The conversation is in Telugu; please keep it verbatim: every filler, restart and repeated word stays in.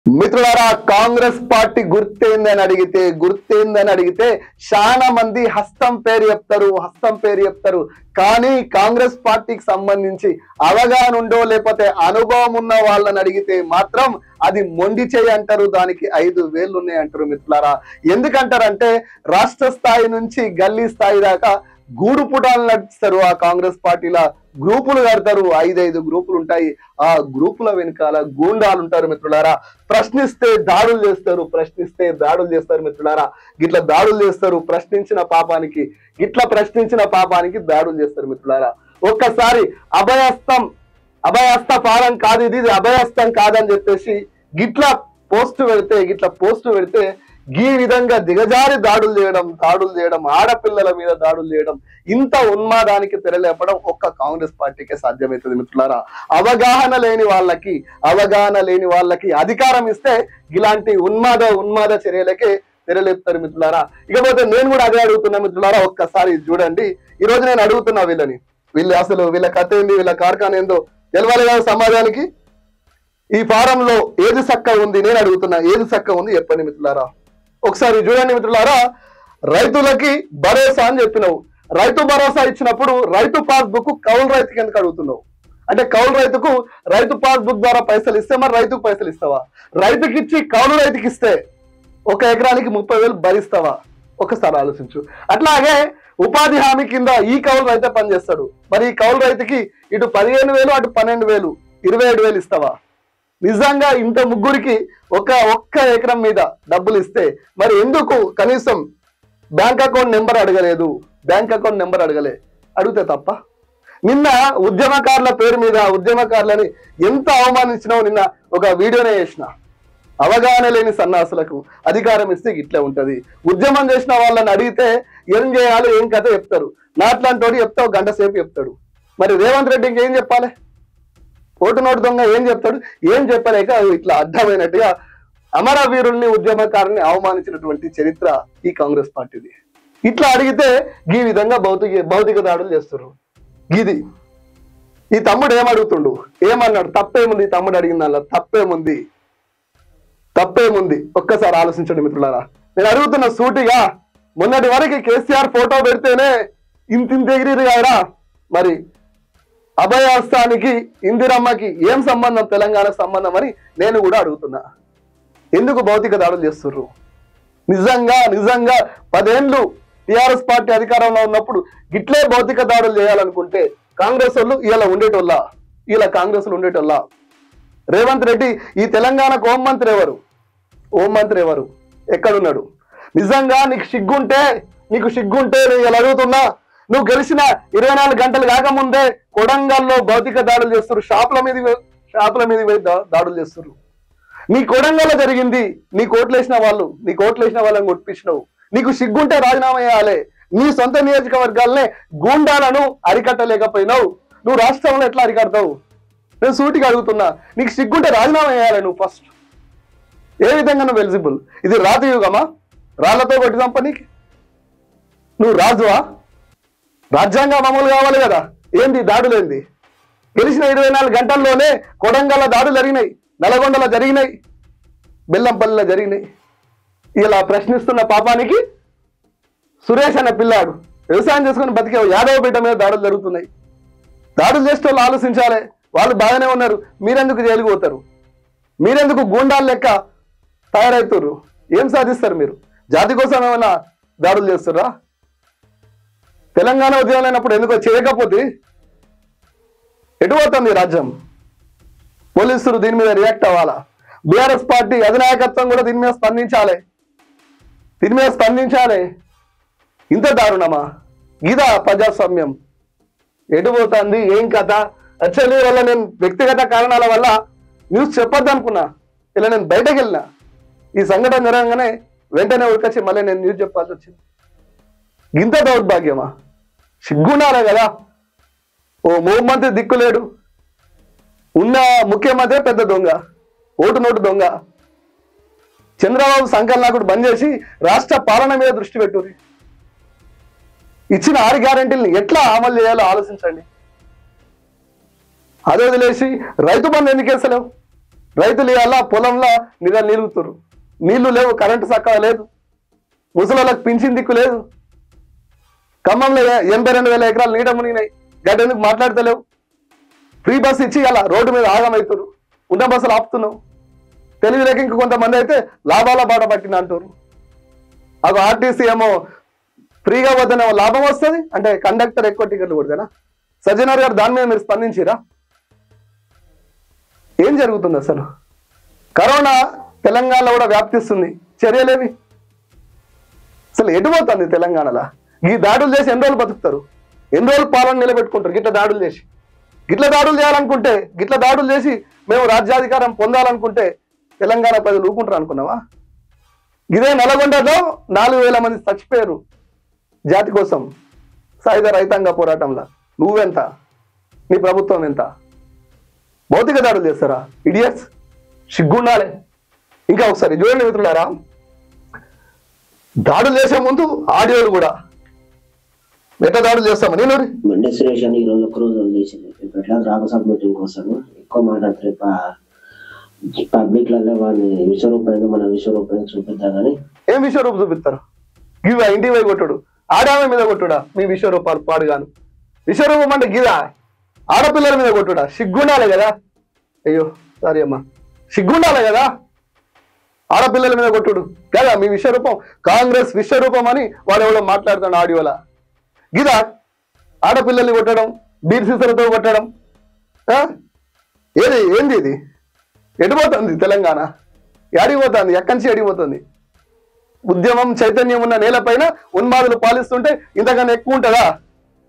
మిత్రులారా కాంగ్రెస్ పార్టీ గుర్తేందని అడిగితే గుర్తేందని అడిగితే చాలా మంది హస్తం పేరు చెప్తారు హస్తం పేరు చెప్తారు కానీ కాంగ్రెస్ పార్టీకి సంబంధించి అవగాహన ఉండో లేకపోతే అనుభవం ఉన్న వాళ్ళని అడిగితే మాత్రం అది మొండి చేయి అంటారు, దానికి ఐదు వేలు ఉన్నాయి అంటారు. మిత్రులారా ఎందుకంటారంటే రాష్ట్ర స్థాయి నుంచి గల్లీ స్థాయి దాకా గూడు పుటాలు నడుస్తారు. ఆ కాంగ్రెస్ పార్టీలో గ్రూపులు కడతారు, ఐదైదు గ్రూపులు ఉంటాయి. ఆ గ్రూపుల వెనకాల గూండాలు ఉంటారు. మిత్రులారా ప్రశ్నిస్తే దాడులు చేస్తారు, ప్రశ్నిస్తే దాడులు చేస్తారు. మిత్రులారా గిట్ల దాడులు చేస్తారు, ప్రశ్నించిన పాపానికి గిట్ల ప్రశ్నించిన పాపానికి దాడులు చేస్తారు. మిత్రులారా ఒక్కసారి అభయస్తం అభయస్త పాలన కాదు ఇది, ఇది అభయస్తం కాదని చెప్పేసి గిట్ల పోస్టు పెడితే గిట్ల పోస్టు పెడితే ఈ విధంగా దిగజారి దాడులు చేయడం దాడులు చేయడం ఆడపిల్లల మీద దాడులు చేయడం, ఇంత ఉన్మాదానికి తెరలేపడం ఒక్క కాంగ్రెస్ పార్టీకే సాధ్యమవుతుంది. మిత్రులారా అవగాహన లేని వాళ్ళకి అవగాహన లేని వాళ్ళకి అధికారం ఇస్తే ఇలాంటి ఉన్మాద ఉన్మాద చర్యలకే తెరలేపుతారు. మిత్రులారా ఇకపోతే నేను కూడా అదే అడుగుతున్నా. మిత్రులారా ఒక్కసారి చూడండి, ఈ రోజు నేను అడుగుతున్నా వీళ్ళని, వీళ్ళు అసలు వీళ్ళ కథ ఏంది, వీళ్ళ కార్ఖాన ఏందో తెలవాలి కదా సమాజానికి. ఈ ఫారంలో ఏది చక్క ఉంది నేను అడుగుతున్నా, ఏది చక్క ఉంది చెప్పండి మిత్రులారా. ఒకసారి చూడండి మిత్రులారా, రైతులకి భరోసా అని చెప్పినావు. రైతు భరోసా ఇచ్చినప్పుడు రైతు పాస్బుక్ కౌలు రైతుకి ఎందుకు అడుగుతున్నావు? అంటే కౌలు రైతుకు రైతు పాస్బుక్ ద్వారా పైసలు ఇస్తే మరి రైతుకు పైసలు ఇస్తావా? రైతుకి ఇచ్చి కౌలు రైతుకి ఇస్తే ఒక ఎకరానికి ముప్పై వేలు భరిస్తావా? ఒకసారి ఆలోచించు. అట్లాగే ఉపాధి హామీ కింద ఈ కౌలు రైతే పనిచేస్తాడు, మరి ఈ కౌలు రైతుకి ఇటు పదిహేను వేలు అటు పన్నెండు వేలు ఇరవై ఏడు వేలు ఇస్తావా? నిజంగా ఇంత ముగ్గురికి ఒక ఒక్క ఎకరం మీద డబ్బులు ఇస్తే మరి ఎందుకు కనీసం బ్యాంక్ అకౌంట్ నెంబర్ అడగలేదు? బ్యాంక్ అకౌంట్ నెంబర్ అడగలే, అడిగితే తప్ప? నిన్న ఉద్యమకారుల పేరు మీద ఉద్యమకారులని ఎంత అవమానించినావు నిన్న ఒక వీడియోనే చేసిన. అవగాహన లేని సన్నాసులకు అధికారం ఇస్తే ఇట్లే ఉంటది. ఉద్యమం చేసిన వాళ్ళని అడిగితే ఏం చేయాలో ఏం కథ చెప్తారు. నాట్లాంటి వాడు చెప్తావు గంట సేపు చెప్తాడు. మరి రేవంత్ రెడ్డి ఇంకేం చెప్పాలి? ఓటు నోటు దొంగ ఏం చెప్తాడు? ఏం చెప్పలేక ఇట్లా అడ్డమైనట్టుగా అమరవీరుల్ని ఉద్యమకారుల్ని అవమానించినటువంటి చరిత్ర ఈ కాంగ్రెస్ పార్టీది. ఇట్లా అడిగితే ఈ విధంగా భౌతిక భౌతిక దాడులు చేస్తారు. ఇది ఈ తమ్ముడు ఏమడుగుతుండు, ఏమన్నాడు? తప్పేముంది ఈ తమ్ముడు అడిగిన దానిలో? తప్పేముంది తప్పేముంది ఒక్కసారి ఆలోచించండి మిత్రులారా. నేను అడుగుతున్న సూటిగా, మొన్నటి వరకు కేసీఆర్ ఫోటో పెడితేనే ఇంతింత ఎగిరి కాయరా, మరి అభయహస్తానికి ఇందిరమ్మకి ఏం సంబంధం, తెలంగాణ సంబంధం అని నేను కూడా అడుగుతున్నా. ఎందుకు భౌతిక దాడులు చేస్తుర్రు? నిజంగా నిజంగా పదేళ్ళు టిఆర్ఎస్ పార్టీ అధికారంలో ఉన్నప్పుడు గిట్లే భౌతిక దాడులు చేయాలనుకుంటే కాంగ్రెస్ వాళ్ళు ఇలా ఉండేటోళ్ళ ఇలా కాంగ్రెస్ లో ఉండేటోళ్ళ రేవంత్ రెడ్డి ఈ తెలంగాణకు హోంమంత్రి ఎవరు? హోంమంత్రి ఎవరు? ఎక్కడున్నాడు? నిజంగా నీకు సిగ్గుంటే నీకు సిగ్గుంటే నేను ఇలా అడుగుతున్నా, నువ్వు గెలిచిన ఇరవై నాలుగు గంటలు కాకముందే కొడంగల్లో భౌతిక దాడులు చేస్తారు, షాపుల మీద షాపుల మీద దాడులు చేస్తారు. నీ కొడంగల్లో జరిగింది, నీ కోట్లేసిన వాళ్ళు నీ కోట్లేసిన వాళ్ళని కొట్టించినావు. నీకు సిగ్గుంటే రాజీనామా చేయాలి. నీ సొంత నియోజకవర్గాలనే గూండాలను అరికట్టలేకపోయినావు, నువ్వు రాష్ట్రంలో ఎట్లా అరికడతావు? నేను సూటిగా అడుగుతున్నా, నీకు సిగ్గుంటే రాజీనామా చేయాలి నువ్వు ఫస్ట్. ఏ విధంగా నువ్వు ఎలిజిబుల్? ఇది రాతి యుగమా? రాళ్లతో కొట్టి చంపనీకి నువ్వు రాజువా? రాజ్యాంగం అమలు కావాలి కదా. ఏంది దాడులు? ఏంది? గెలిచిన ఇరవై నాలుగు గంటల్లోనే కొడంగల్ దాడులు జరిగినాయి, నల్గొండలో జరిగినాయి, బెల్లంపల్లిలో జరిగినాయి. ఇలా ప్రశ్నిస్తున్న పాపానికి సురేష్ అనే పిల్లాడు వ్యవసాయం చేసుకుని బతికే యాదవ బిడ్డ మీద దాడులు జరుగుతున్నాయి. దాడులు చేసే వాళ్ళు ఆలోచించాలి. వాళ్ళు బాగానే ఉన్నారు, మీరెందుకు జైలుకు పోతారు? మీరెందుకు గూండాలు లెక్క తయారవుతారు? ఏం సాధిస్తారు మీరు? జాతి కోసం ఏమైనా దాడులు చేస్తారా? తెలంగాణ ఉద్యమం లేనప్పుడు ఎందుకో చేయకపోతే ఎటు పోతుంది రాజ్యం? పోలీసులు దీని మీద రియాక్ట్ అవ్వాలా? బీఆర్ఎస్ పార్టీ అధినాయకత్వం కూడా దీని మీద స్పందించాలి దీని మీద స్పందించాలి ఇంత దారుణమా? గీదా ప్రజాస్వామ్యం? ఎటు పోతుంది? ఏం కథ? యాక్చువల్లీ వల్ల నేను వ్యక్తిగత కారణాల వల్ల న్యూస్ చెప్పొద్దు అనుకున్నా. ఇలా నేను బయటకు వెళ్ళినా, ఈ సంఘటన జరగగానే వెంటనే ఉరికొచ్చి మళ్ళీ నేను న్యూస్ చెప్పాల్సి వచ్చింది. ఇంత దౌర్భాగ్యమా? సిగ్గుండాలే కదా. ఓ ముఖ్యమంత్రి దిక్కులేడు, ఉన్న ముఖ్యమంత్రి పెద్ద దొంగ, ఓటు నోటు దొంగ. చంద్రబాబు సంకలనాకుడు బంద్ చేసి రాష్ట్ర పాలన మీద దృష్టి పెట్టుర్రి. ఇచ్చిన ఆరు గ్యారెంటీలను ఎట్లా అమలు చేయాలో ఆలోచించండి. అదే వదిలేసి రైతు బంధు ఎందుకు వేస్తలేవు? రైతులు ఇవాళ పొలంలో నిర నిలుగుతురు, నీళ్లు లేవు, కరెంటు చక్కగా లేదు, ముసలాళ్ళకి పింఛన్ దిక్కు లేదు. ఖమ్మంలో ఎనభై రెండు వేల ఎకరాలు నీట మునిగినాయి, గడ్డెందుకు మాట్లాడతలేవు. ఫ్రీ బస్ ఇచ్చి అలా రోడ్డు మీద ఆగమవుతారు, ఉన్న బస్సులు ఆపుతున్నావు. తెలివిలేక ఇంక కొంతమంది అయితే లాభాల బాట పట్టిన అంటారు. అది ఆర్టీసీ ఏమో ఫ్రీగా పోతేనేమో లాభం వస్తుంది అంటే కండక్టర్ ఎక్కువ టికెట్లు కొడతానా? సజ్జనార్ గారు దాని మీద మీరు స్పందించిరా? ఏం జరుగుతుంది అసలు? కరోనా తెలంగాణలో కూడా వ్యాప్తిస్తుంది, చర్యలేవి? అసలు ఎటుపోతుంది తెలంగాణలో? ఈ దాడులు చేసి ఎన్ని రోజులు బతుకుతారు? ఎన్ని రోజులు పాలన నిలబెట్టుకుంటారు? గిట్ల దాడులు చేసి గిట్ల దాడులు చేయాలనుకుంటే, గిట్ల దాడులు చేసి మేము రాజ్యాధికారం పొందాలనుకుంటే తెలంగాణ ప్రజలు ఊరుకుంటారు అనుకున్నావా? ఇదే నల్గొండలో నాలుగు వేల మంది చచ్చిపోయారు జాతి కోసం సాయుధ రైతాంగ పోరాటంలో. నువ్వెంత? నీ ప్రభుత్వం ఎంత? భౌతిక దాడులు చేస్తారా ఇడియట్స్? సిగ్గుండాలి. ఇంకా ఒకసారి చూడండి మిత్రులారా, దాడులు చేసే ముందు ఆడియోలు కూడా ఎట్లా దాడులు చేస్తామా? నేను మండే సురేష్ అని ఈరోజు ఒక్కరోజు వదిలేసింది. ఎట్లా రామసాబ్ మీటింగ్ కోసం ఎక్కువ మాట్లాడుతారు పబ్లిక్ లలో వాడిని విశ్వరూపాయలు మన విశ్వరూపాయలు చూపిద్దాం కానీ ఏం విశ్వరూపం చూపిస్తారు? గివా ఇంటి పోయి కొట్టుడు, ఆడామె మీద కొట్టుడా మీ విశ్వరూపాలు పాడుగాను. విశ్వరూపం అంటే గిదా ఆడపిల్లల మీద కొట్టుడా? సిగ్గుండాలి కదా. అయ్యో సారీ అమ్మా, సిగ్గుండాలి కదా. ఆడపిల్లల మీద కొట్టుడు కదా మీ విశ్వరూపం. కాంగ్రెస్ విశ్వరూపం అని వాడు ఎవడో మాట్లాడుతాడు ఆడియోలా. గిదా ఆడపిల్లల్ని కొట్టడం, బీర్ సీసలతో కొట్టడం? ఏది ఏంది ఇది? ఎడిపోతుంది తెలంగాణ? ఎడిపోతుంది? ఎక్కడి నుంచి ఎడిపోతుంది? ఉద్యమం చైతన్యం ఉన్న నేలపైన ఉన్మాదులు పాలిస్తుంటే ఇంతకన్నా ఎక్కువ ఉంటుందా?